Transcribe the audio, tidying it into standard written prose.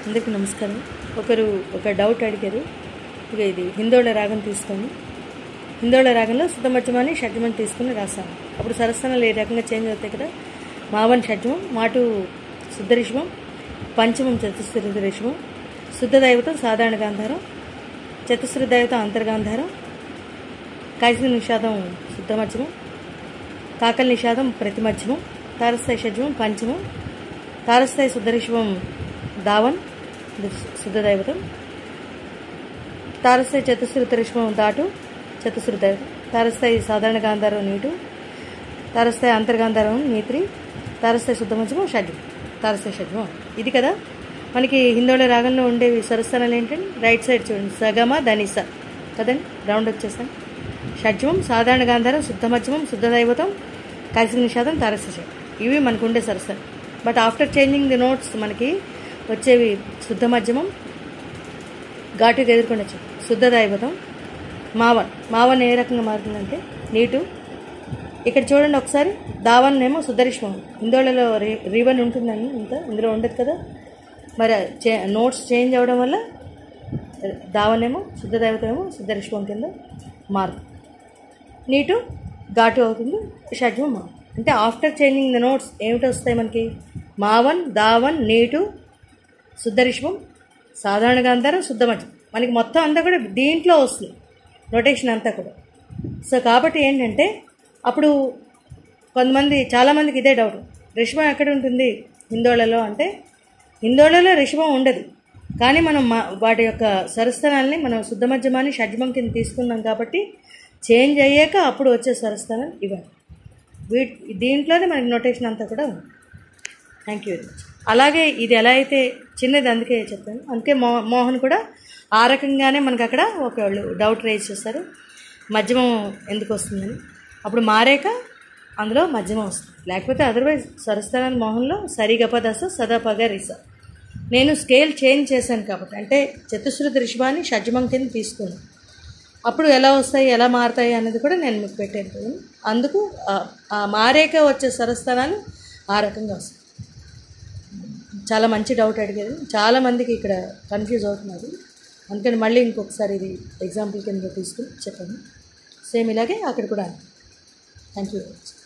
అందరికీ నమస్కారం. ఒక డౌట్ అడిగారు. ఇక ఇది హిందోళ రాగం తీసుకొని హిందోళ రాగంలో శుద్ధమధ్యమాన్ని షడ్జమని తీసుకుని రాశాను. అప్పుడు సరస్థానాలు ఏ రకంగా చేంజ్ అవుతాయి కదా. మావన్ షడ్జమం, మాటు శుద్ధ రిషభం, పంచమం చతుశ్రుత రిషభం, శుద్ధ దైవతం సాధారణ గాంధారం, చతుశ్రుత దైవతం అంతర్గాంధారం, కాశీ నిషాదం శుద్ధ మధ్యమం, కాకల నిషాదం ప్రతిమధ్యమం, తారస్థాయి షడ్జమం పంచమం, తారస్థాయి శుద్ధ రిషభం దావన్ శుద్ధ దైవతం, తారస్థాయి చతుశ్రుత రిషభం దాటు చతుశ్రుత దైవతం, తారస్థాయి సాధారణ గాంధారం నీటు, తారస్థాయి అంతర్గాంధారం నీత్రి, తారస్థాయి శుద్ధ మధ్యమం షడ్జమం, తారస్థాయి షడ్జమం. ఇది కదా మనకి హిందోళ రాగంలో ఉండేవి స్వరస్థానాలు ఏంటంటే రైట్ సైడ్ చూడండి, సగమ ధనిస కదండి, రౌండ్ వచ్చేసాను. షడ్జమం, సాధారణ గాంధారం, శుద్ధ మధ్యమం, శుద్ధ దైవతం, కాశీ నిషాదం, తారస్థాయి షడ్జమం. ఇవి మనకు ఉండే స్వరస్థానం. But after changing the notes మనకి వచ్చేవి శుద్ధ మధ్యమం, ఘాటుగా ఎదుర్కొని వచ్చేది శుద్ధ దైవతం, మావన్ ఏ రకంగా మారుతుందంటే నీటు. ఇక్కడ చూడండి ఒకసారి, దావన్ ఏమో శుద్ధ రిషభం. హిందోళలో రివన్ ఉంటుందని ఇందులో ఉండదు కదా. మరి నోట్స్ చేంజ్ అవ్వడం వల్ల దావన్ ఏమో శుద్ధ దైవతం ఏమో శుద్ధ రిషభం కింద మారుతుంది. నీటు ఘాటు అవుతుంది, షడ్జమం మారు. అంటే ఆఫ్టర్ చేంజింగ్ ద నోట్స్ ఏమిటి వస్తాయి మనకి? మావన్, దావన్, నీటు, శుద్ధ రిషభం, సాధారణ గాంధారం, శుద్ధ మధ్యం. మనకి మొత్తం అంతా కూడా దీంట్లో వస్తుంది నోటేషన్ అంతా కూడా. సో కాబట్టి ఏంటంటే అప్పుడు చాలామందికి ఇదే డౌట్, రిషభం ఎక్కడ ఉంటుంది హిందోళలో అంటే, హిందోళలో రిషభం ఉండదు. కానీ మనం వాటి యొక్క స్వరస్థానాల్ని మనం శుద్ధ మధ్యమాన్ని షడ్జమం కింద తీసుకున్నాం కాబట్టి చేంజ్ అయ్యాక అప్పుడు వచ్చే స్వరస్థానాలు ఇవ్వాలి. దీంట్లోనే మనకి నోటేషన్ అంతా కూడా ఉంది. Thank you very much. అలాగే ఇది ఎలా అయితే చిన్నది అందుకే చెప్పాను. అందుకే మోహన్ కూడా ఆ రకంగానే మనకు అక్కడ ఒకళ్ళు డౌట్ రేజ్ చేస్తారు, మధ్యమం ఎందుకు వస్తుందని. అప్పుడు మారాక అందులో మధ్యమం వస్తుంది. లేకపోతే అదర్వైజ్ స్వరస్థానాలు మోహన్లో సరిగప దశ సదాపగ రిస. నేను స్కేల్ చేంజ్ చేశాను కాబట్టి, అంటే చతుశ్రుత రిషభాన్ని షడ్జమం కింద తీసుకున్నాను. అప్పుడు ఎలా వస్తాయి, ఎలా మారుతాయి అనేది కూడా నేను మీకు పెట్టాను. అందుకు ఆ మారేక వచ్చే స్వరస్థానాలు ఆ రకంగా వస్తాయి. చాలా మంచి డౌట్ అడిగారు. చాలామందికి ఇక్కడ కన్ఫ్యూజ్ అవుతున్నారు. అందుకని మళ్ళీ ఇంకొకసారి ఇది ఎగ్జాంపుల్ కింద తీసుకుని చెప్పాను. సేమ్ ఇలాగే అక్కడ కూడా. Thank you very much.